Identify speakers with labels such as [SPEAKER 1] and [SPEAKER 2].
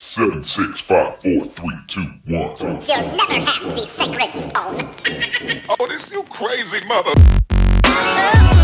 [SPEAKER 1] 7, 6, 5, 4, 3, 2, 1.
[SPEAKER 2] You'll never have the sacred stone.
[SPEAKER 1] Oh, this you crazy mother.